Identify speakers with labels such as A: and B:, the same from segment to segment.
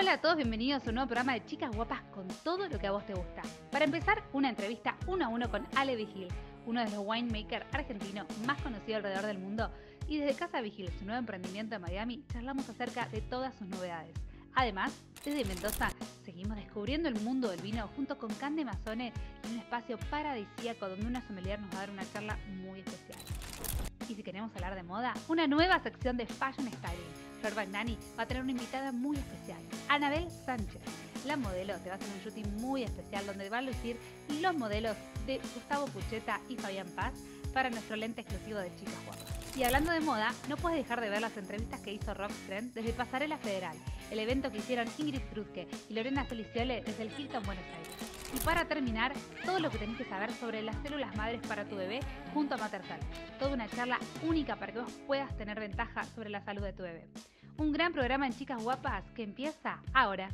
A: Hola a todos, bienvenidos a un nuevo programa de Chicas Guapas con todo lo que a vos te gusta. Para empezar, una entrevista 1 a 1 con Ale Vigil, uno de los winemakers argentinos más conocidos alrededor del mundo. Y desde Casa Vigil, su nuevo emprendimiento en Miami, charlamos acerca de todas sus novedades. Además, desde Mendoza, seguimos descubriendo el mundo del vino junto con Cande Mazzone en un espacio paradisíaco donde una sommelier nos va a dar una charla muy especial. Y si queremos hablar de moda, una nueva sección de Fashion Styling. Flor Bagnani va a tener una invitada muy especial, Anabel Sánchez. La modelo te va a hacer un shooting muy especial donde van a lucir los modelos de Gustavo Pucheta y Fabián Paz para nuestro lente exclusivo de Chicas Guapas. Y hablando de moda, no puedes dejar de ver las entrevistas que hizo Rox Trend desde Pasarela Federal, el evento que hicieron Ingrid Trudke y Lorena Feliciole desde el Hilton Buenos Aires. Y para terminar, todo lo que tenés que saber sobre las células madres para tu bebé junto a Matertal. Toda una charla única para que vos puedas tener ventaja sobre la salud de tu bebé. Un gran programa en Chicas Guapas que empieza ahora.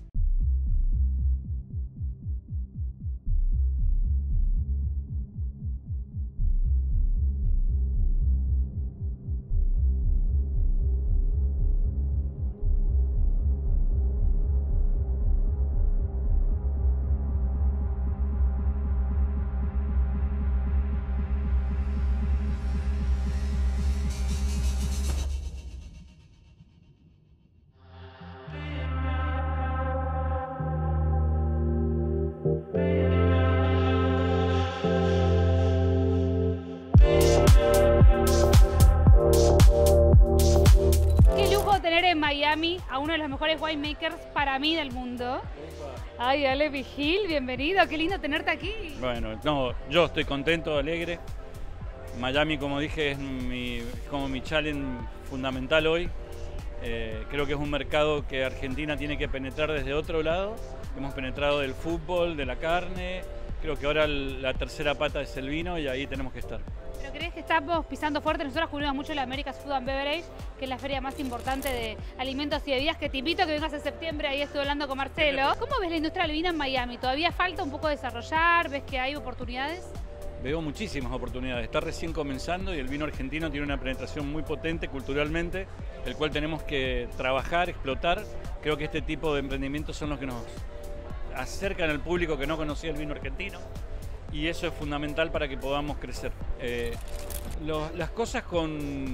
A: Miami, a uno de los mejores winemakers para mí del mundo. Ay, Ale Vigil, bienvenido, qué lindo tenerte aquí.
B: Bueno, no, yo estoy contento, alegre. Miami, como dije, es como mi challenge fundamental hoy. Creo que es un mercado que Argentina tiene que penetrar desde otro lado. Hemos penetrado del fútbol, de la carne. Creo que ahora la tercera pata es el vino y ahí tenemos que estar.
A: ¿Pero crees que estamos pisando fuerte? Nosotros cubrimos mucho la America's Food and Beverage, que es la feria más importante de alimentos y bebidas, que te invito a que vengas en septiembre, ahí estuve hablando con Marcelo. ¿Cómo ves la industria del vino en Miami? ¿Todavía falta un poco desarrollar? ¿Ves que hay oportunidades?
B: Veo muchísimas oportunidades, está recién comenzando y el vino argentino tiene una penetración muy potente culturalmente, el cual tenemos que trabajar, explotar. Creo que este tipo de emprendimientos son los que nos acercan al público que no conocía el vino argentino. Y eso es fundamental para que podamos crecer. Las cosas con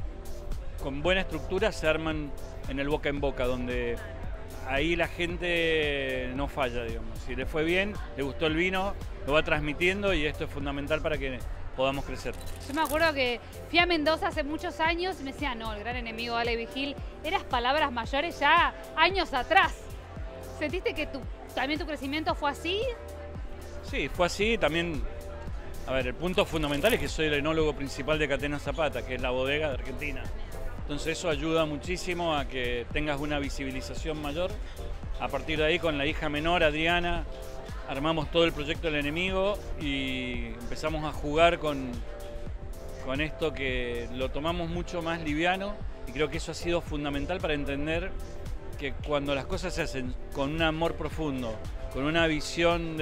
B: buena estructura se arman en el boca en boca, donde ahí la gente no falla, digamos. Si le fue bien, le gustó el vino, lo va transmitiendo y esto es fundamental para que podamos crecer.
A: Yo me acuerdo que fui a Mendoza hace muchos años y me decían, no, el gran enemigo Ale Vigil, eras palabras mayores ya años atrás. ¿Sentiste que también tu crecimiento fue así?
B: Sí, fue así. También, a ver, el punto fundamental es que soy el enólogo principal de Catena Zapata, que es la bodega de Argentina. Entonces eso ayuda muchísimo a que tengas una visibilización mayor. A partir de ahí, con la hija menor, Adriana, armamos todo el proyecto del enemigo y empezamos a jugar con esto, que lo tomamos mucho más liviano, y creo que eso ha sido fundamental para entender que cuando las cosas se hacen con un amor profundo, con una visión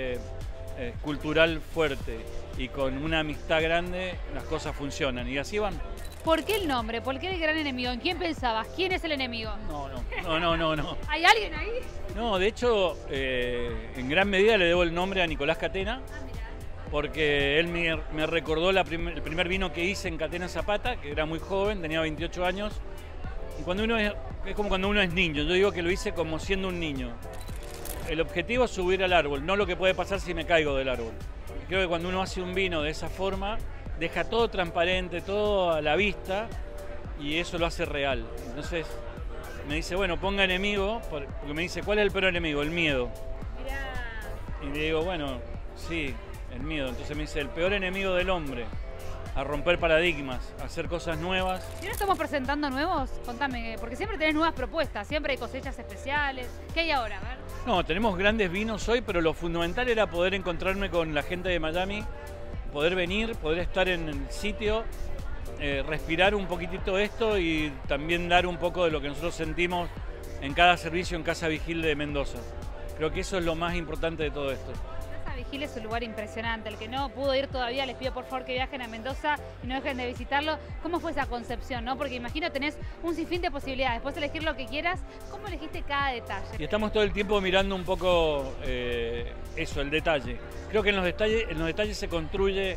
B: cultural fuerte y con una amistad grande, las cosas funcionan y así van.
A: ¿Por qué el nombre? ¿Por qué el gran enemigo? ¿En quién pensabas? ¿Quién es el enemigo?
B: No.
A: ¿Hay alguien ahí?
B: No, de hecho, en gran medida le debo el nombre a Nicolás Catena, porque él me recordó el primer vino que hice en Catena Zapata, que era muy joven, tenía 28 años, y cuando uno es como cuando uno es niño. Yo digo que lo hice como siendo un niño. El objetivo es subir al árbol, no lo que puede pasar si me caigo del árbol. Creo que cuando uno hace un vino de esa forma, deja todo transparente, todo a la vista, y eso lo hace real. Entonces me dice, bueno, ponga enemigo, porque me dice, ¿cuál es el peor enemigo? El miedo. Mirá. Y le digo, bueno, sí, el miedo. Entonces me dice, el peor enemigo del hombre, a romper paradigmas, a hacer cosas nuevas.
A: ¿Y no estamos presentando nuevos? Contame, porque siempre tenés nuevas propuestas, siempre hay cosechas especiales. ¿Qué hay ahora? A ver.
B: No, tenemos grandes vinos hoy, pero lo fundamental era poder encontrarme con la gente de Miami, poder venir, poder estar en el sitio, respirar un poquitito esto y también dar un poco de lo que nosotros sentimos en cada servicio en Casa Vigil de Mendoza. Creo que eso es lo más importante de todo esto.
A: Vigil es un lugar impresionante. El que no pudo ir todavía, les pido por favor que viajen a Mendoza y no dejen de visitarlo. ¿Cómo fue esa concepción, no? Porque imagino tenés un sinfín de posibilidades. Puedes elegir lo que quieras. ¿Cómo elegiste cada detalle?
B: Y estamos todo el tiempo mirando un poco eso, el detalle. Creo que en los detalles se construye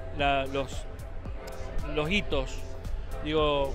B: los hitos. Digo,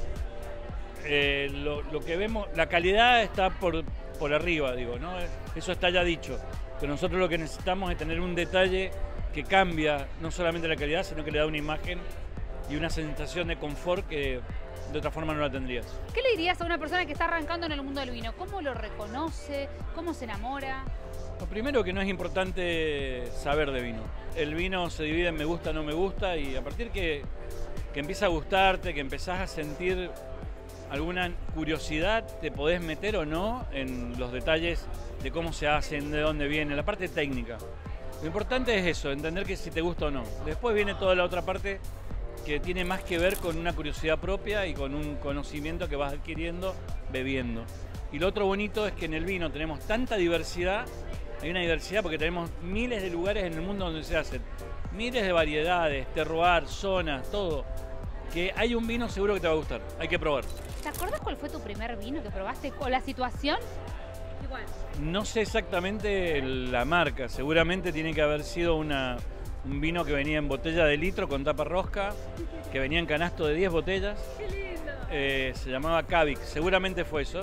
B: lo que vemos, la calidad está por arriba, digo, ¿no? Eso está ya dicho. Pero nosotros lo que necesitamos es tener un detalle que cambia no solamente la calidad, sino que le da una imagen y una sensación de confort que de otra forma no la tendrías.
A: ¿Qué le dirías a una persona que está arrancando en el mundo del vino? ¿Cómo lo reconoce? ¿Cómo se enamora?
B: Lo primero, que no es importante saber de vino. El vino se divide en me gusta, no me gusta, y a partir que empieza a gustarte, que empezás a sentir alguna curiosidad, te podés meter o no en los detalles de cómo se hacen, de dónde viene, la parte técnica. Lo importante es eso, entender que si te gusta o no. Después viene toda la otra parte que tiene más que ver con una curiosidad propia y con un conocimiento que vas adquiriendo bebiendo. Y lo otro bonito es que en el vino tenemos tanta diversidad, hay una diversidad porque tenemos miles de lugares en el mundo donde se hacen, miles de variedades, terroir, zonas, todo, que hay un vino seguro que te va a gustar, hay que probar.
A: ¿Te acuerdas cuál fue tu primer vino que probaste o la situación? Igual.
B: No sé exactamente la marca, seguramente tiene que haber sido un vino que venía en botella de litro con tapa rosca, que venía en canasto de 10 botellas.
A: ¡Qué lindo!
B: Se llamaba Cavic, seguramente fue eso.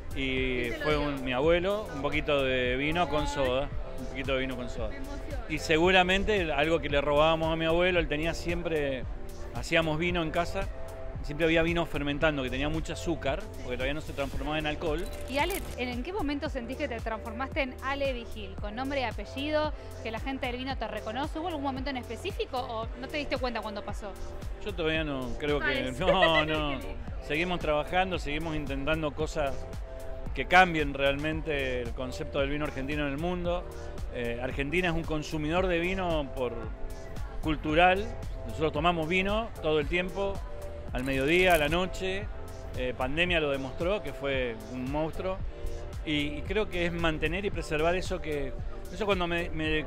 B: Y fue mi abuelo, un poquito de vino con soda. Un poquito de vino con soda. Y seguramente algo que le robábamos a mi abuelo, él tenía siempre, hacíamos vino en casa. Siempre había vino fermentando que tenía mucho azúcar, porque todavía no se transformaba en alcohol.
A: Y Ale, ¿en qué momento sentís que te transformaste en Ale Vigil? ¿Con nombre y apellido? ¿Que la gente del vino te reconoce? ¿Hubo algún momento en específico o no te diste cuenta cuando pasó?
B: Yo todavía no, creo que no. Seguimos trabajando, seguimos intentando cosas que cambien realmente el concepto del vino argentino en el mundo. Argentina es un consumidor de vino cultural. Nosotros tomamos vino todo el tiempo. Al mediodía, a la noche, pandemia lo demostró, que fue un monstruo, y creo que es mantener y preservar eso cuando me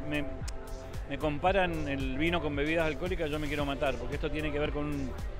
B: comparan el vino con bebidas alcohólicas, yo me quiero matar, porque esto tiene que ver con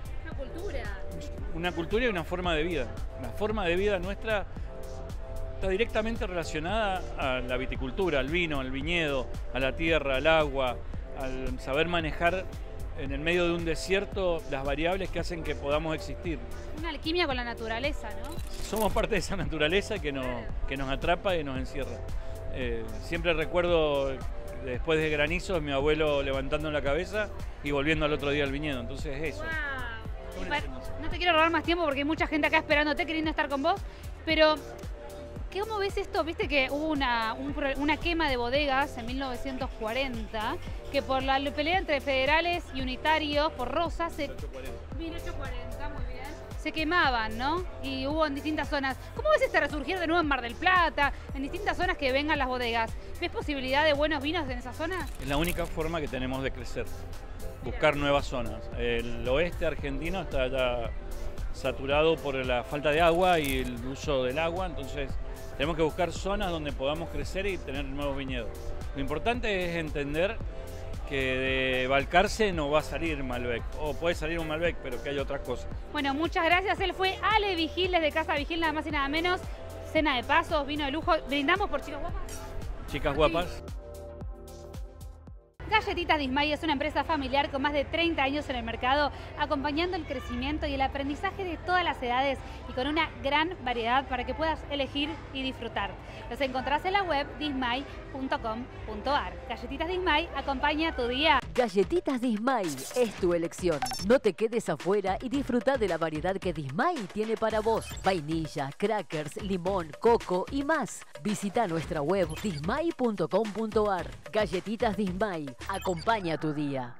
B: una cultura y una forma de vida. La forma de vida nuestra está directamente relacionada a la viticultura, al vino, al viñedo, a la tierra, al agua, al saber manejar en el medio de un desierto las variables que hacen que podamos existir.
A: Una alquimia con la naturaleza, ¿no?
B: Somos parte de esa naturaleza que nos atrapa y nos encierra. Siempre recuerdo, después de granizos, mi abuelo levantando la cabeza y volviendo al otro día al viñedo. Entonces eso.
A: Wow. No te quiero robar más tiempo porque hay mucha gente acá esperándote, queriendo estar con vos, pero ¿cómo ves esto? Viste que hubo una quema de bodegas en 1940, que por la pelea entre federales y unitarios por Rosas, 1840, muy bien, se quemaban, ¿no? Y hubo en distintas zonas. ¿Cómo ves este resurgir de nuevo en Mar del Plata, en distintas zonas que vengan las bodegas? ¿Ves posibilidad de buenos vinos en esas zonas?
B: Es la única forma que tenemos de crecer, buscar nuevas zonas. El oeste argentino está ya saturado por la falta de agua y el uso del agua, entonces tenemos que buscar zonas donde podamos crecer y tener nuevos viñedos. Lo importante es entender que de Balcarce no va a salir Malbec, o puede salir un Malbec, pero que hay otras cosas.
A: Bueno, muchas gracias. Él fue Ale Vigil, desde Casa Vigil, nada más y nada menos. Cena de pasos, vino de lujo. Brindamos por Chicas Guapas.
B: Chicas Guapas.
A: Galletitas Dismay es una empresa familiar con más de 30 años en el mercado, acompañando el crecimiento y el aprendizaje de todas las edades y con una gran variedad para que puedas elegir y disfrutar. Los encontrás en la web dismay.com.ar. Galletitas Dismay, acompaña tu día.
C: Galletitas Dismay es tu elección. No te quedes afuera y disfruta de la variedad que Dismay tiene para vos. Vainilla, crackers, limón, coco y más. Visita nuestra web dismay.com.ar. Galletitas Dismay, acompaña tu día.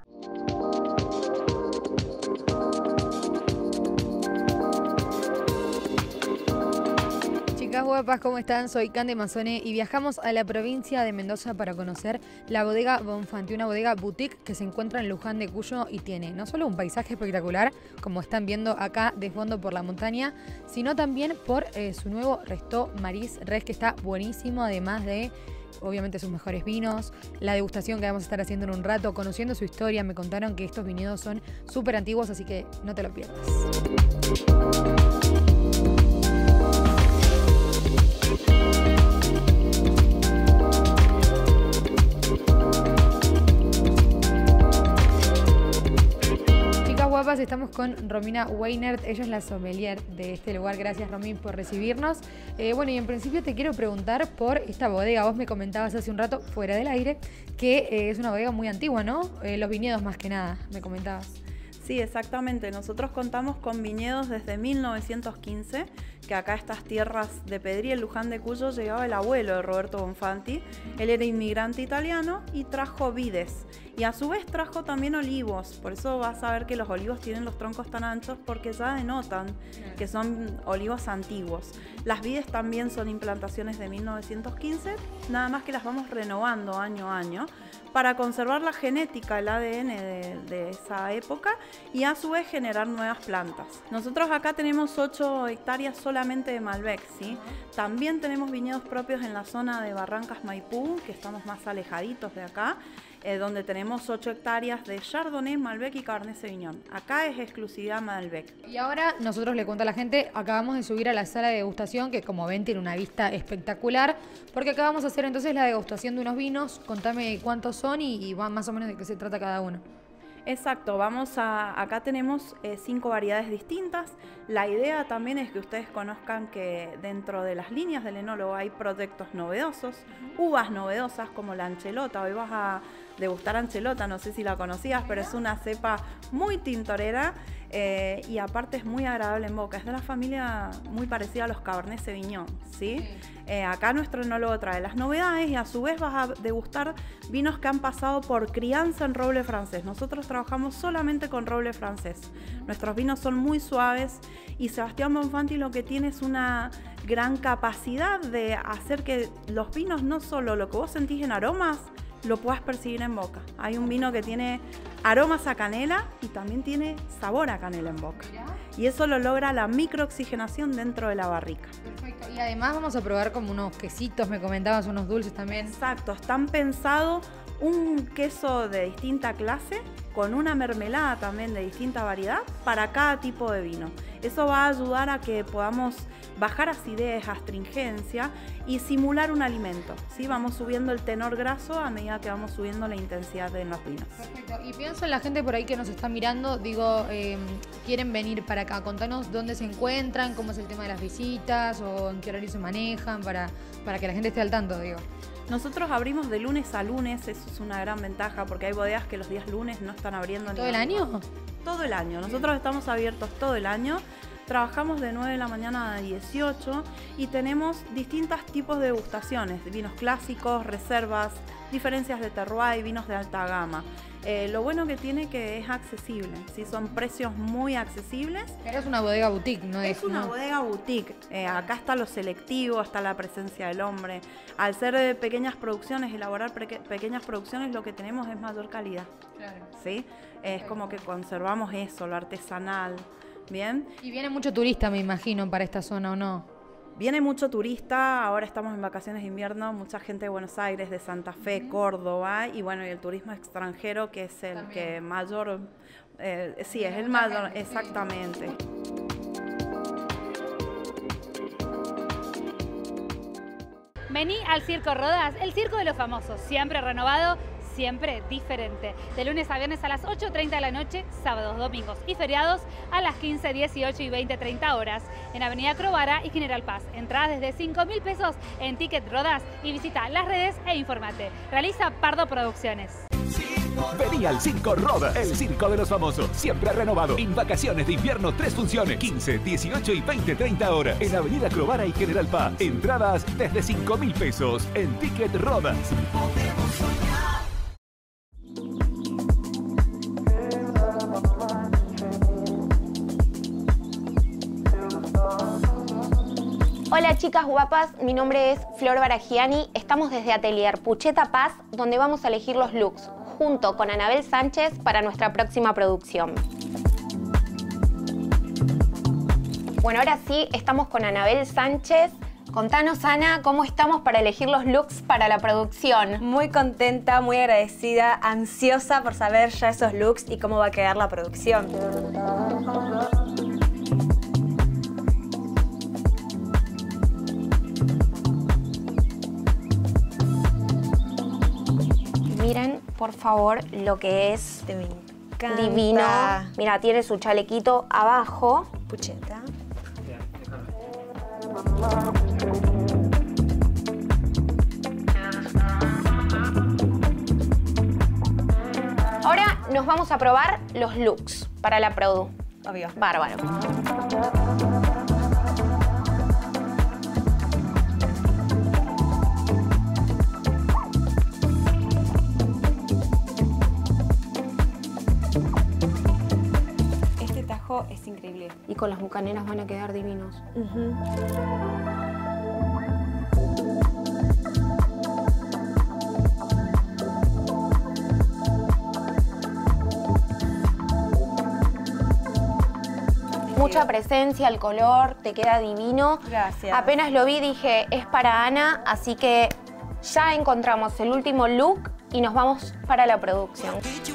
D: Chicas guapas, ¿cómo están? Soy Cande Mazzone y viajamos a la provincia de Mendoza para conocer la bodega Bonfanti, una bodega boutique que se encuentra en Luján de Cuyo y tiene no solo un paisaje espectacular, como están viendo acá de fondo por la montaña, sino también por su nuevo Resto Maris Res, que está buenísimo, además de obviamente sus mejores vinos, la degustación que vamos a estar haciendo en un rato, conociendo su historia. Me contaron que estos viñedos son súper antiguos, así que no te lo pierdas. Estamos con Romina Weinert, ella es la sommelier de este lugar. Gracias, Romy, por recibirnos. Bueno, y en principio te quiero preguntar por esta bodega. Vos me comentabas hace un rato, fuera del aire, que es una bodega muy antigua, ¿no? Los viñedos más que nada, me comentabas.
E: Sí, exactamente. Nosotros contamos con viñedos desde 1915, que acá a estas tierras de Pedriel, Luján de Cuyo, llegaba el abuelo de Roberto Bonfanti. Él era inmigrante italiano y trajo vides. Y a su vez trajo también olivos. Por eso vas a ver que los olivos tienen los troncos tan anchos, porque ya denotan que son olivos antiguos. Las vides también son implantaciones de 1915, nada más que las vamos renovando año a año para conservar la genética, el ADN de esa época y a su vez generar nuevas plantas. Nosotros acá tenemos 8 hectáreas solamente de Malbec, ¿sí? También tenemos viñedos propios en la zona de Barrancas Maipú, que estamos más alejaditos de acá, donde tenemos 8 hectáreas de Chardonnay, Malbec y Cabernet Sauvignon. Acá es exclusividad Malbec.
D: Y ahora nosotros le cuento a la gente, acabamos de subir a la sala de degustación, que como ven tiene una vista espectacular, porque acá vamos a hacer entonces la degustación de unos vinos. Contame cuántos son y más o menos de qué se trata cada uno.
E: Exacto, acá tenemos 5 variedades distintas. La idea también es que ustedes conozcan que dentro de las líneas del enólogo hay proyectos novedosos, uvas novedosas como la Anchelota. Hoy vas a degustar Anchelota, no sé si la conocías, pero es una cepa muy tintorera y aparte es muy agradable en boca. Es de una familia muy parecida a los Cabernet Sauvignon, ¿sí? Acá nuestro enólogo trae las novedades y a su vez vas a degustar vinos que han pasado por crianza en roble francés. Nosotros trabajamos solamente con roble francés. Nuestros vinos son muy suaves y Sebastián Bonfanti lo que tiene es una gran capacidad de hacer que los vinos, no solo lo que vos sentís en aromas, lo puedas percibir en boca. Hay un vino que tiene aromas a canela y también tiene sabor a canela en boca. Y eso lo logra la microoxigenación dentro de la barrica.
D: Perfecto. Y además vamos a probar como unos quesitos, me comentabas, unos dulces también.
E: Exacto, están pensados un queso de distinta clase con una mermelada también de distinta variedad para cada tipo de vino. Eso va a ayudar a que podamos bajar acidez, astringencia y simular un alimento, ¿sí? Vamos subiendo el tenor graso a medida que vamos subiendo la intensidad en los vinos.
D: Perfecto. Y pienso en la gente por ahí que nos está mirando, digo, quieren venir para acá. Contanos dónde se encuentran, cómo es el tema de las visitas o en qué horario se manejan para que la gente esté al tanto, digo.
E: Nosotros abrimos de lunes a lunes, eso es una gran ventaja porque hay bodegas que los días lunes no están abriendo.
D: ¿Todo el año?
E: Todo el año, nosotros estamos abiertos todo el año. Trabajamos de 9 de la mañana a 18 y tenemos distintos tipos de degustaciones, vinos clásicos, reservas, diferencias de terroir, vinos de alta gama. Lo bueno que tiene que es accesible, ¿sí? Son precios muy accesibles.
D: Pero es una bodega boutique, ¿no?
E: Es una bodega boutique. Acá está lo selectivo, está la presencia del hombre. Al ser pequeñas producciones, elaborar pequeñas producciones, lo que tenemos es mayor calidad.
D: Claro.
E: ¿Sí? Es como que conservamos eso, lo artesanal. Bien.
D: Y viene mucho turista, me imagino, para esta zona, ¿o no?
E: Viene mucho turista, ahora estamos en vacaciones de invierno, mucha gente de Buenos Aires, de Santa Fe, Córdoba, y bueno, y el turismo extranjero, que es el también que mayor, sí, es el mayor, gente, exactamente. Sí.
A: Vení al Circo Rodas, el circo de los famosos, siempre renovado, siempre diferente. De lunes a viernes a las 8:30 de la noche, sábados, domingos y feriados a las 15, 18 y 20, 30 horas. En Avenida Crovara y General Paz. Entradas desde 5.000 pesos en Ticket Rodas y visita las redes e infórmate. Realiza Pardo Producciones.
F: Vení al Circo Rodas, el circo de los famosos, siempre renovado. En vacaciones de invierno, 3 funciones, 15, 18 y 20, 30 horas. En Avenida Crovara y General Paz. Entradas desde 5.000 pesos en Ticket Rodas. Podemos soñar.
G: Hola chicas guapas, mi nombre es Flor Baragiani, estamos desde Atelier Pucheta Paz, donde vamos a elegir los looks, junto con Anabel Sánchez para nuestra próxima producción. Bueno, ahora sí, estamos con Anabel Sánchez. Contanos, Ana, ¿cómo estamos para elegir los looks para la producción?
H: Muy contenta, muy agradecida, ansiosa por saber ya esos looks y cómo va a quedar la producción.
G: Miren, por favor, lo que es
H: Me encanta.
G: divino. Mira, tiene su chalequito abajo.
H: Pucheta.
G: Ahora nos vamos a probar los looks para la produ.
H: Obvio.
G: Bárbaro.
H: Este tajo es increíble.
G: Y con las bucaneras van a quedar divinos. Mucha presencia, el color, te queda divino.
H: Gracias.
G: Apenas lo vi dije, es para Ana, así que ya encontramos el último look y nos vamos para la producción.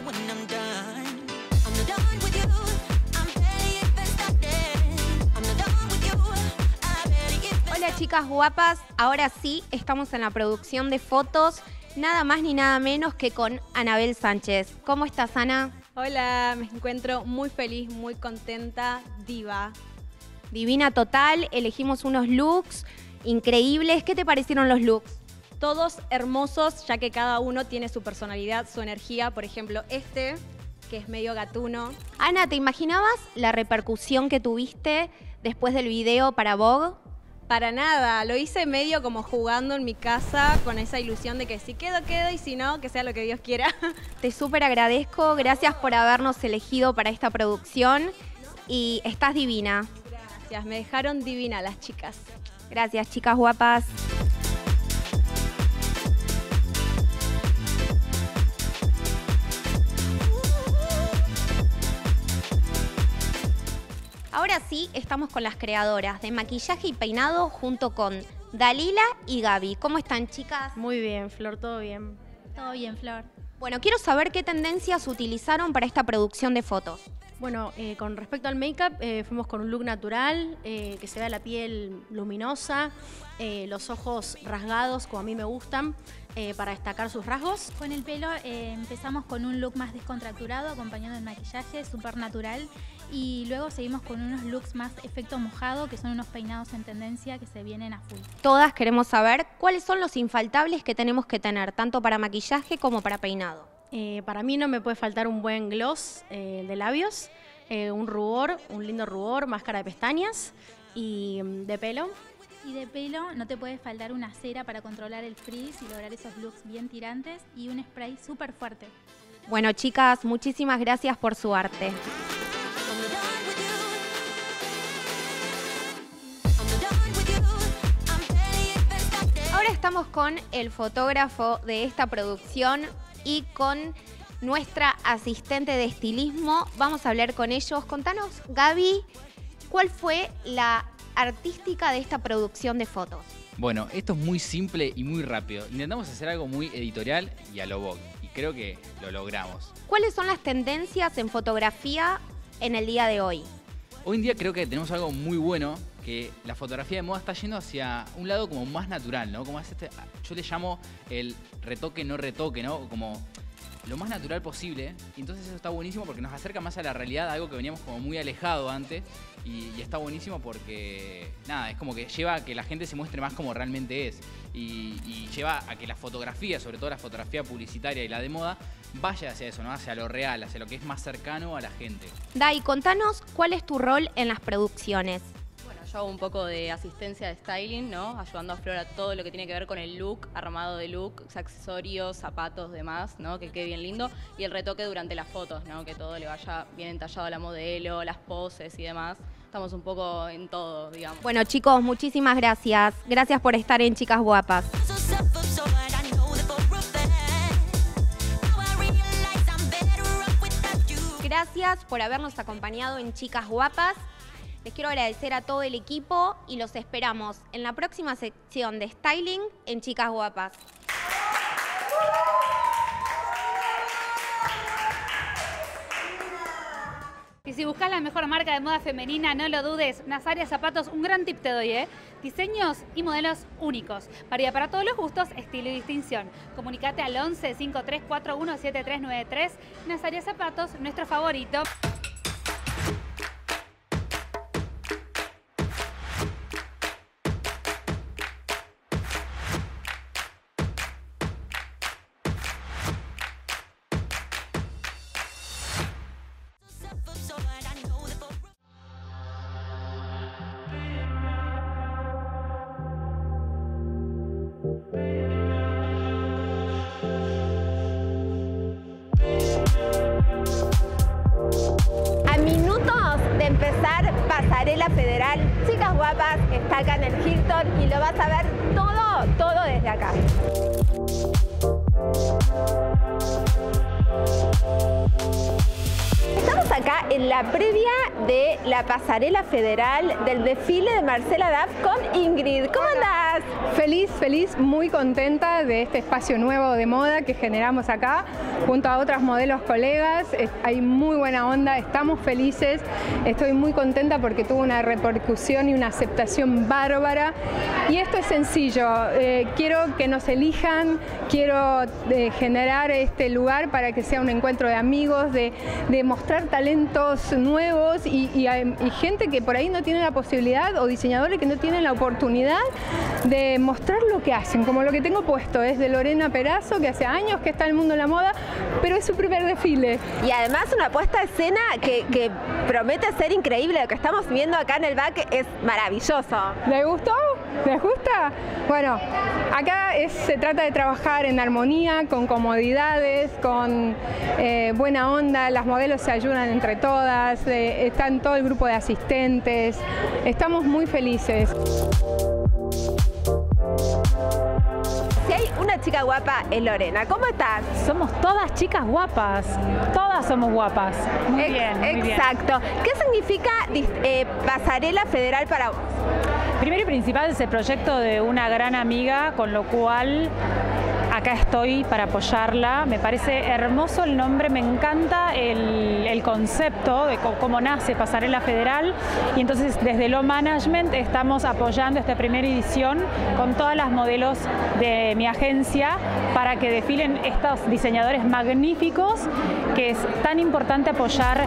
G: Hola chicas guapas, ahora sí estamos en la producción de fotos, nada más ni nada menos que con Anabel Sánchez. ¿Cómo estás, Ana?
I: Hola, me encuentro muy feliz, muy contenta, diva.
G: Divina total, elegimos unos looks increíbles. ¿Qué te parecieron los looks?
I: Todos hermosos, ya que cada uno tiene su personalidad, su energía. Por ejemplo, este, que es medio gatuno.
G: Ana, ¿te imaginabas la repercusión que tuviste después del video para Vogue?
I: Para nada, lo hice medio como jugando en mi casa con esa ilusión de que si quedo, quedo y si no, que sea lo que Dios quiera.
G: Te súper agradezco, gracias por habernos elegido para esta producción y estás divina.
I: Gracias, me dejaron divina las chicas.
G: Gracias, chicas guapas. Ahora sí, estamos con las creadoras de maquillaje y peinado junto con Dalila y Gaby. ¿Cómo están, chicas?
J: Muy bien, Flor, todo bien.
A: Todo bien, Flor.
G: Bueno, quiero saber qué tendencias utilizaron para esta producción de fotos.
J: Bueno, con respecto al make-up, fuimos con un look natural, que se vea la piel luminosa, los ojos rasgados, como a mí me gustan, para destacar sus rasgos.
A: Con el pelo empezamos con un look más descontracturado, acompañando el maquillaje, súper natural. Y luego seguimos con unos looks más efecto mojado, que son unos peinados en tendencia que se vienen a full.
G: Todas queremos saber cuáles son los infaltables que tenemos que tener, tanto para maquillaje como para peinado.
J: Para mí no me puede faltar un buen gloss de labios, un rubor, un lindo rubor, máscara de pestañas y de pelo.
A: Y de pelo no te puede faltar una cera para controlar el frizz y lograr esos looks bien tirantes y un spray súper fuerte.
G: Bueno, chicas, muchísimas gracias por su arte. Ahora estamos con el fotógrafo de esta producción y con nuestra asistente de estilismo. Vamos a hablar con ellos. Contanos, Gaby, ¿cuál fue la artística de esta producción de fotos?
K: Bueno, esto es muy simple y muy rápido. Intentamos hacer algo muy editorial y a lo Vogue. Y creo que lo logramos.
G: ¿Cuáles son las tendencias en fotografía en el día de hoy?
K: Hoy en día creo que tenemos algo muy bueno, que la fotografía de moda está yendo hacia un lado como más natural, ¿no? Como es yo le llamo el retoque, no retoque, ¿no? Como lo más natural posible. Y entonces eso está buenísimo porque nos acerca más a la realidad, algo que veníamos como muy alejado antes. Y está buenísimo porque, nada, es como que lleva a que la gente se muestre más como realmente es. Y lleva a que la fotografía, sobre todo la fotografía publicitaria y la de moda, vaya hacia eso, ¿no? Hacia lo real, hacia lo que es más cercano a la gente.
G: Dai, contanos cuál es tu rol en las producciones.
H: Bueno,
L: yo hago un poco de asistencia de styling, ¿no? Ayudando a Flor a todo lo que tiene que ver con el look, armado de look, accesorios, zapatos, demás, ¿no? Que quede bien lindo. Y el retoque durante las fotos, ¿no? Que todo le vaya bien entallado a la modelo, las poses y demás. Estamos un poco en todo, digamos.
G: Bueno, chicos, muchísimas gracias. Gracias por estar en Chicas Guapas. Gracias por habernos acompañado en Chicas Guapas. Les quiero agradecer a todo el equipo y los esperamos en la próxima sección de Styling en Chicas Guapas.
A: Y si buscas la mejor marca de moda femenina, no lo dudes, Nazaria Zapatos, un gran tip te doy, ¿eh? Diseños y modelos únicos. Variedad para todos los gustos, estilo y distinción. Comunicate al 11 5341 7393. Nazaria Zapatos, nuestro favorito.
G: A minutos de empezar Pasarela Federal, Chicas Guapas está acá en el Hilton y lo vas a ver todo desde acá. Estamos acá en la previa de la Pasarela Federal del desfile de Marcela Duff con Ingrid. ¿Cómo andás?
M: Feliz, muy contenta de este espacio nuevo de moda que generamos acá junto a otras modelos colegas. Hay muy buena onda, estamos felices, estoy muy contenta porque tuvo una repercusión y una aceptación bárbara. Y esto es sencillo, quiero que nos elijan, quiero generar este lugar para que sea un encuentro de amigos, de mostrar talentos nuevos y gente que por ahí no tiene la posibilidad, o diseñadores que no tienen la oportunidad de mostrar lo que hacen, como lo que tengo puesto es de Lorena Perazo, que hace años que está en el mundo de la moda, pero es su primer desfile.
G: Y además una puesta de escena que promete ser increíble. Lo que estamos viendo acá en el back es maravilloso.
M: ¿Les gustó? ¿Les gusta? Bueno, acá se trata de trabajar en armonía, con comodidades, con buena onda. Las modelos se ayudan entre todas, están todo el grupo de asistentes. Estamos muy felices.
G: Si hay una chica guapa es Lorena. ¿Cómo estás?
N: Somos todas chicas guapas. Todas somos guapas. Muy bien.
G: Exacto. ¿Qué significa Pasarela Federal para vos?
N: Primero y principal es el proyecto de una gran amiga, con lo cual acá estoy para apoyarla. Me parece hermoso el nombre, me encanta el concepto de cómo nace Pasarela Federal, y entonces desde Lo Management estamos apoyando esta primera edición con todas las modelos de mi agencia para que desfilen estos diseñadores magníficos que es tan importante apoyar.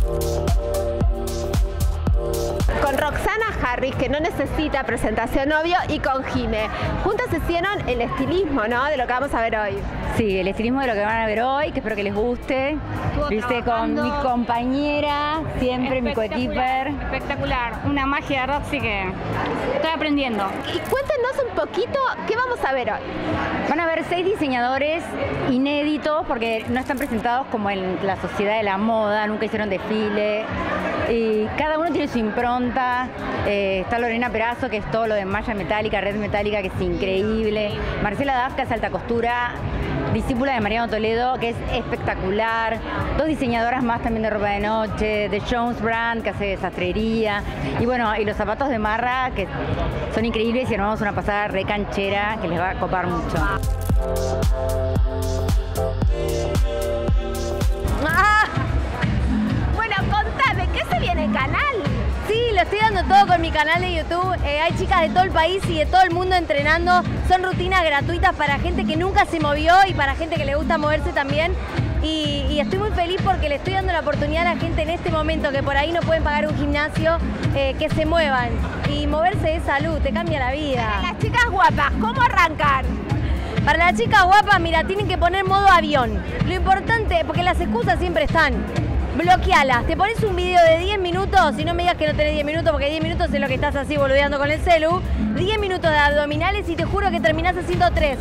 G: Con Roxana Harris, que no necesita presentación, obvio, y con Jime. Juntas hicieron el estilismo, ¿no? De lo que vamos a ver hoy.
O: Sí, el estilismo de lo que van a ver hoy, que espero que les guste. Lo hice con mi compañera, siempre mi coequiper.
N: Espectacular, una magia de Roxy que estoy aprendiendo.
G: Y cuéntenos un poquito qué vamos a ver hoy.
O: Van a ver 6 diseñadores inéditos, porque no están presentados como en la sociedad de la moda, nunca hicieron desfile. Y cada uno tiene su impronta. Está Lorena Perazo, que es todo lo de malla metálica, red metálica, que es increíble. Marcela Duff, que hace alta costura, discípula de Mariano Toledo, que es espectacular. 2 diseñadoras más también de ropa de noche, de Jones Brand, que hace sastrería. Y bueno, y los zapatos de Marra, que son increíbles, y armamos una pasada re canchera que les va a copar mucho.
G: Bueno, contame, ¿qué se viene en canal?
J: Sí, lo estoy dando todo con mi canal de YouTube. Hay chicas de todo el país y de todo el mundo entrenando. Son rutinas gratuitas para gente que nunca se movió y para gente que le gusta moverse también. Y estoy muy feliz porque le estoy dando la oportunidad a la gente en este momento que por ahí no pueden pagar un gimnasio, que se muevan. Y moverse es salud, te cambia la vida.
G: Para las chicas guapas, ¿cómo arrancar?
J: Para las chicas guapas, mira, tienen que poner modo avión. Lo importante, porque las excusas siempre están. bloquealas. Te pones un video de 10 minutos, si no me digas que no tenés 10 minutos, porque 10 minutos es lo que estás así boludeando con el celu. 10 minutos de abdominales y te juro que terminás haciendo 3.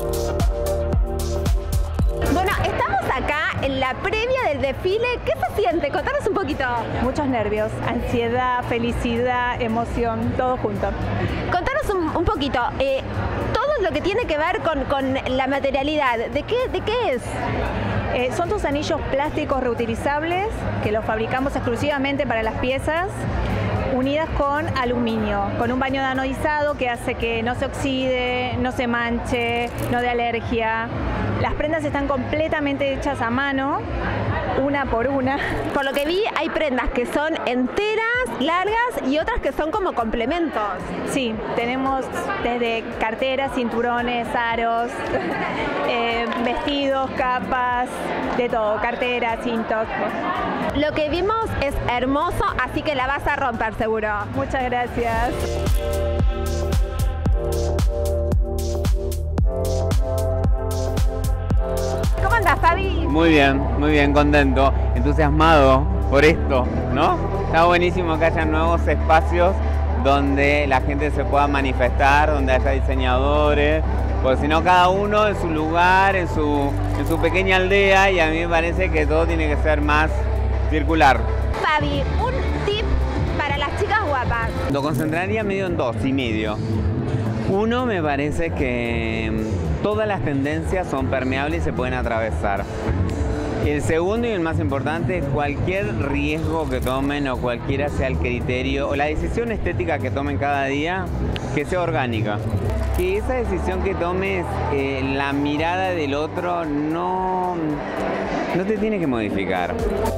P: Bueno, estamos acá en la previa del desfile. ¿Qué se siente? Contanos un poquito.
Q: Muchos nervios, ansiedad, felicidad, emoción, todo junto.
P: Contanos un poquito. Todo lo que tiene que ver con la materialidad. ¿De qué es?
Q: Son tus anillos plásticos reutilizables que los fabricamos exclusivamente para las piezas, unidas con aluminio, con un baño de anodizado que hace que no se oxide, no se manche, no dé alergia. Las prendas están completamente hechas a mano, una por una.
P: Por lo que vi, hay prendas que son enteras, largas y otras que son como complementos.
Q: Sí, tenemos desde carteras, cinturones, aros, vestidos, capas, de todo, carteras, cintos.
P: Lo que vimos es hermoso, así que la vas a romper seguro.
Q: Muchas gracias.
P: ¿Cómo andas, Fabi?
R: Muy bien, contento, entusiasmado por esto, ¿no? Está buenísimo que haya nuevos espacios donde la gente se pueda manifestar, donde haya diseñadores, porque si no cada uno en su lugar, en su pequeña aldea, y a mí me parece que todo tiene que ser más circular.
P: Fabi, un tip para las chicas guapas.
R: Lo concentraría medio en dos y medio. Uno, me parece que todas las tendencias son permeables y se pueden atravesar. El segundo y el más importante, cualquier riesgo que tomen o cualquiera sea el criterio o la decisión estética que tomen cada día, que sea orgánica. Que esa decisión que tomes, la mirada del otro no te tiene que modificar.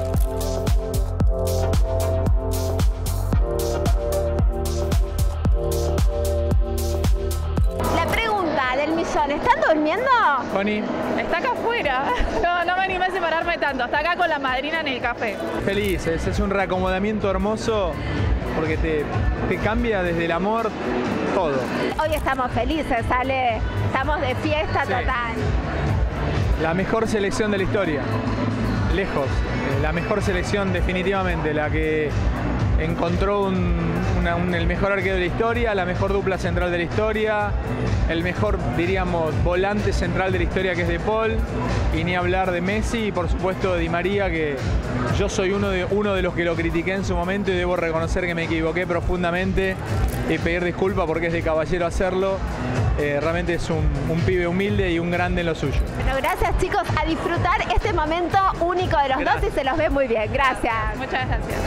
P: ¿Están durmiendo?
S: Connie.
T: Está acá afuera. No me animé a separarme tanto. Está acá con la madrina en el café.
S: Felices, es un reacomodamiento hermoso porque te cambia desde el amor todo.
P: Hoy estamos felices, Ale. Estamos de fiesta total.
S: La mejor selección de la historia. Lejos. La mejor selección definitivamente. La que encontró el mejor arquero de la historia, la mejor dupla central de la historia, el mejor, diríamos, volante central de la historia, que es De Paul, y ni hablar de Messi y por supuesto de Di María, que yo soy uno de los que lo critiqué en su momento y debo reconocer que me equivoqué profundamente y pedir disculpas porque es de caballero hacerlo. Realmente es un pibe humilde y un grande en lo suyo.
P: Bueno, gracias chicos, a disfrutar este momento único de los dos y se los ve muy bien. Gracias.
T: Muchas gracias.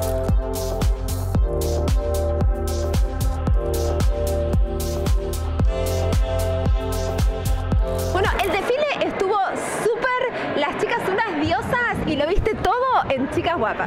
P: Bueno, el desfile estuvo súper, las chicas son unas diosas y lo viste todo en Chicas Guapas.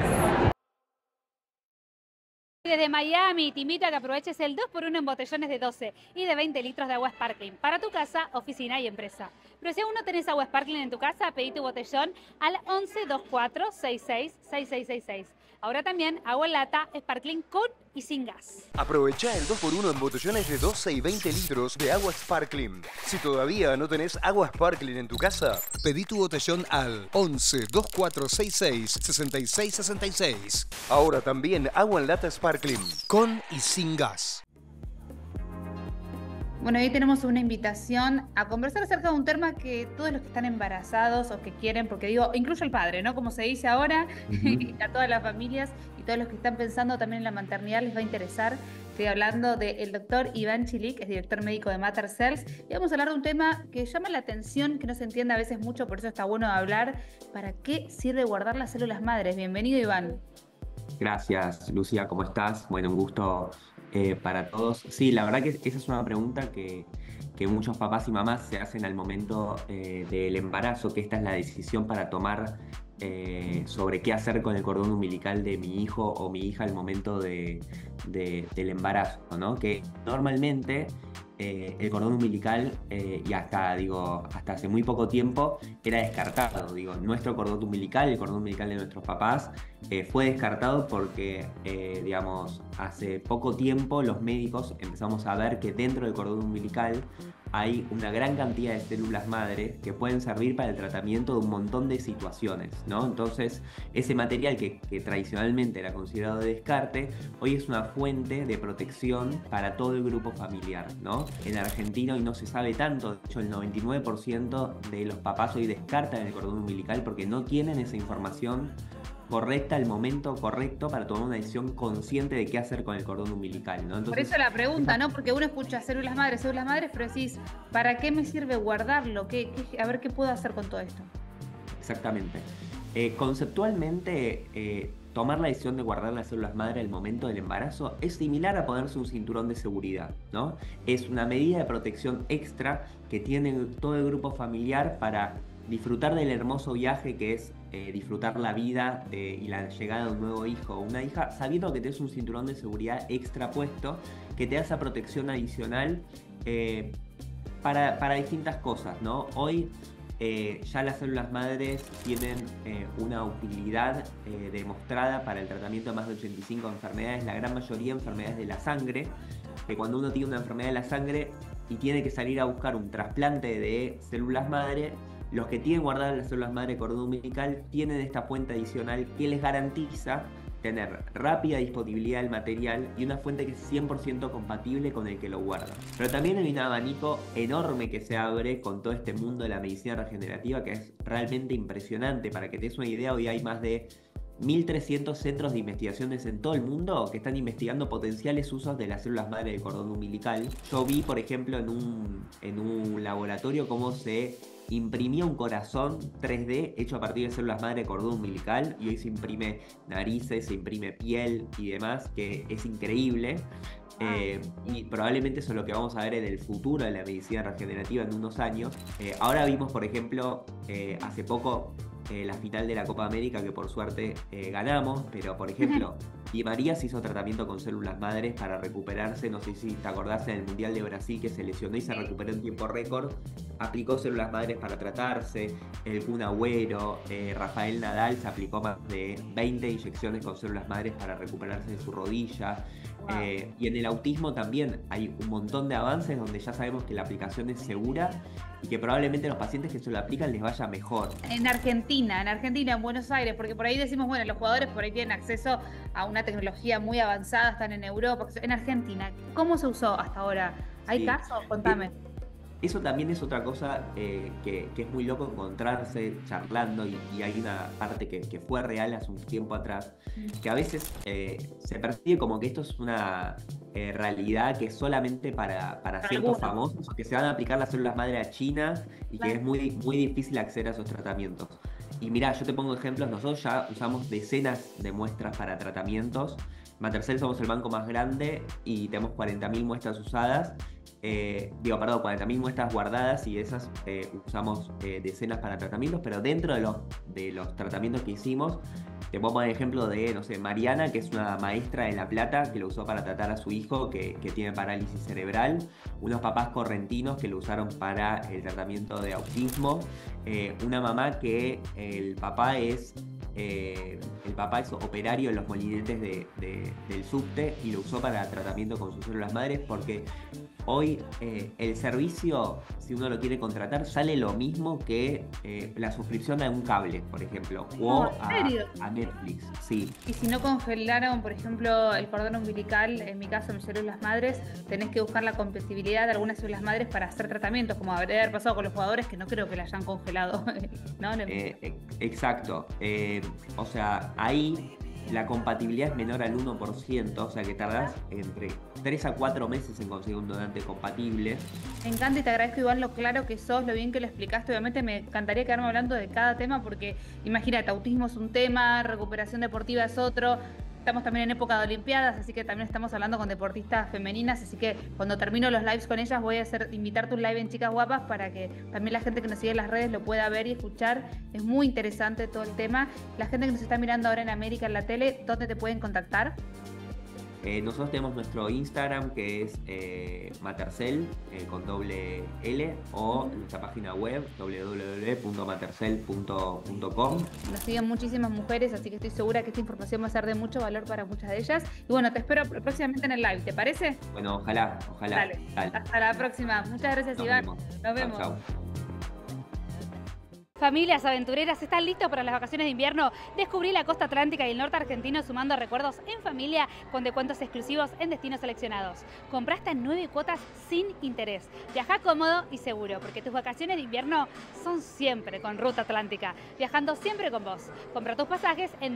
A: Desde Miami te invito a que aproveches el 2x1 en botellones de 12 y de 20 litros de agua sparkling para tu casa, oficina y empresa. Pero si aún no tenés agua sparkling en tu casa, pedí tu botellón al 11 24 66 6666. Ahora también agua en lata, sparkling con y sin gas.
U: Aprovecha el 2x1 en botellones de 12 y 20 litros de agua sparkling. Si todavía no tenés agua sparkling en tu casa, pedí tu botellón al 11 2466 6666. Ahora también agua en lata sparkling, con y sin gas.
A: Bueno, hoy tenemos una invitación a conversar acerca de un tema que todos los que están embarazados o que quieren, porque digo, incluye al padre, ¿no? Como se dice ahora, a todas las familias y todos los que están pensando también en la maternidad les va a interesar. Estoy hablando del doctor Iván Chilik, es director médico de Mater Cells, y vamos a hablar de un tema que llama la atención, que no se entiende a veces mucho, por eso está bueno hablar. ¿Para qué sirve guardar las células madres? Bienvenido, Iván.
V: Gracias, Lucía, ¿cómo estás? Bueno, un gusto para todos. Sí, la verdad que esa es una pregunta que muchos papás y mamás se hacen al momento del embarazo, que esta es la decisión para tomar sobre qué hacer con el cordón umbilical de mi hijo o mi hija al momento del embarazo, ¿no? Que normalmente el cordón umbilical, y hasta hace muy poco tiempo, era descartado. Nuestro cordón umbilical, el cordón umbilical de nuestros papás, fue descartado porque, hace poco tiempo los médicos empezamos a ver que dentro del cordón umbilical hay una gran cantidad de células madre que pueden servir para el tratamiento de un montón de situaciones, ¿no? Entonces, ese material que tradicionalmente era considerado de descarte, hoy es una fuente de protección para todo el grupo familiar, ¿no? En Argentina hoy no se sabe tanto, de hecho el 99% de los papás hoy descartan el cordón umbilical porque no tienen esa información correcta, el momento correcto para tomar una decisión consciente de qué hacer con el cordón umbilical, ¿no? Entonces,
A: por eso la pregunta, ¿no? Porque uno escucha células madres, pero decís, ¿para qué me sirve guardarlo? A ver qué puedo hacer con todo esto.
V: Exactamente. Conceptualmente, tomar la decisión de guardar las células madre al momento del embarazo es similar a ponerse un cinturón de seguridad, ¿no? Es una medida de protección extra que tiene todo el grupo familiar para disfrutar del hermoso viaje que es disfrutar la vida y la llegada de un nuevo hijo o una hija, sabiendo que tenés un cinturón de seguridad extra puesto que te da esa protección adicional para distintas cosas, ¿no? Hoy ya las células madres tienen una utilidad demostrada para el tratamiento de más de 85 enfermedades, la gran mayoría enfermedades de la sangre, que cuando uno tiene una enfermedad de la sangre y tiene que salir a buscar un trasplante de células madre, los que tienen guardadas las células madre de cordón umbilical tienen esta fuente adicional que les garantiza tener rápida disponibilidad del material y una fuente que es 100% compatible con el que lo guarda. Pero también hay un abanico enorme que se abre con todo este mundo de la medicina regenerativa que es realmente impresionante. Para que te des una idea, hoy hay más de 1.300 centros de investigaciones en todo el mundo que están investigando potenciales usos de las células madre del cordón umbilical. Yo vi, por ejemplo, en un laboratorio cómo se imprimía un corazón 3D hecho a partir de células madre de cordón umbilical, y hoy se imprime narices, se imprime piel y demás, que es increíble. Y probablemente eso es lo que vamos a ver en el futuro de la medicina regenerativa en unos años. Ahora vimos, por ejemplo, hace poco la final de la Copa América, que por suerte ganamos, pero por ejemplo, Di María se hizo tratamiento con células madres para recuperarse, no sé si te acordás, en el Mundial de Brasil, que se lesionó y se recuperó en tiempo récord, aplicó células madres para tratarse. El Kun Agüero, Rafael Nadal se aplicó más de 20 inyecciones con células madres para recuperarse de su rodilla. Y en el autismo también hay un montón de avances donde ya sabemos que la aplicación es segura y que probablemente los pacientes que se lo aplican les vaya mejor.
A: En Argentina, en Buenos Aires, porque por ahí decimos, bueno, los jugadores por ahí tienen acceso a una tecnología muy avanzada, están en Europa. En Argentina, ¿cómo se usó hasta ahora? ¿Hay casos? Contame.
V: Eso también es otra cosa que es muy loco encontrarse charlando, y hay una parte que fue real hace un tiempo atrás, que a veces se percibe como que esto es una realidad que es solamente para ciertos famosos, que se van a aplicar las células madre a China y que es muy, muy difícil acceder a esos tratamientos. Y mirá, yo te pongo ejemplos, nosotros ya usamos decenas de muestras para tratamientos. Matercell somos el banco más grande y tenemos 40.000 muestras usadas. 40.000 muestras guardadas, y de esas usamos decenas para tratamientos, pero dentro de los tratamientos que hicimos, te puedo poner ejemplo de, no sé, Mariana, que es una maestra de La Plata, que lo usó para tratar a su hijo que tiene parálisis cerebral, unos papás correntinos que lo usaron para el tratamiento de autismo, una mamá que el papá es operario en los molinetes del subte y lo usó para tratamiento con sus células madres, porque hoy el servicio, si uno lo quiere contratar, sale lo mismo que la suscripción a un cable, por ejemplo, o a Netflix. Sí.
A: Y si no congelaron, por ejemplo, el cordón umbilical, en mi caso, mis células madres, tenés que buscar la compatibilidad de algunas células madres para hacer tratamientos, como haber pasado con los jugadores, que no creo que la hayan congelado. ¿No?
V: Exacto. O sea, ahí la compatibilidad es menor al 1%, o sea que tardás entre 3 a 4 meses en conseguir un donante compatible.
A: Me encanta y te agradezco, Iván, lo claro que sos, lo bien que lo explicaste. Obviamente me encantaría quedarme hablando de cada tema, porque imagínate, autismo es un tema, recuperación deportiva es otro. Estamos también en época de Olimpiadas, así que también estamos hablando con deportistas femeninas, así que cuando termino los lives con ellas voy a invitarte un live en Chicas Guapas para que también la gente que nos sigue en las redes lo pueda ver y escuchar. Es muy interesante todo el tema. La gente que nos está mirando ahora en América en la tele, ¿dónde te pueden contactar?
V: Nosotros tenemos nuestro Instagram que es Matercel con doble L o nuestra página web www.matercel.com.
A: Nos siguen muchísimas mujeres, así que estoy segura que esta información va a ser de mucho valor para muchas de ellas. Y bueno, te espero próximamente en el live, ¿te parece?
V: Bueno, ojalá.
A: Dale. Hasta la próxima. Muchas gracias, Iván. Nos vemos.
V: Chau.
A: Familias aventureras, ¿están listos para las vacaciones de invierno? Descubrí la costa atlántica y el norte argentino sumando recuerdos en familia con descuentos exclusivos en destinos seleccionados. Comprá hasta 9 cuotas sin interés. Viajá cómodo y seguro, porque tus vacaciones de invierno son siempre con Ruta Atlántica, viajando siempre con vos. Compra tus pasajes en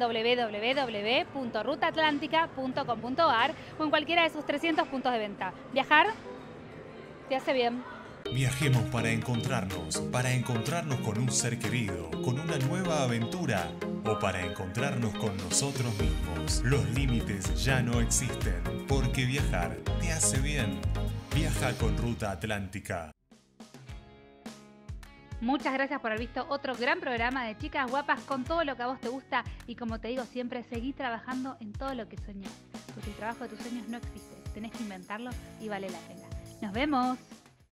A: www.rutaatlántica.com.ar o en cualquiera de sus 300 puntos de venta. Viajar te hace bien.
B: Viajemos para encontrarnos con un ser querido, con una nueva aventura o para encontrarnos con nosotros mismos. Los límites ya no existen, porque viajar te hace bien. Viaja con Ruta Atlántica.
A: Muchas gracias por haber visto otro gran programa de Chicas Guapas con todo lo que a vos te gusta y como te digo siempre, seguí trabajando en todo lo que soñás, porque el trabajo de tus sueños no existe, tenés que inventarlo y vale la pena. ¡Nos vemos!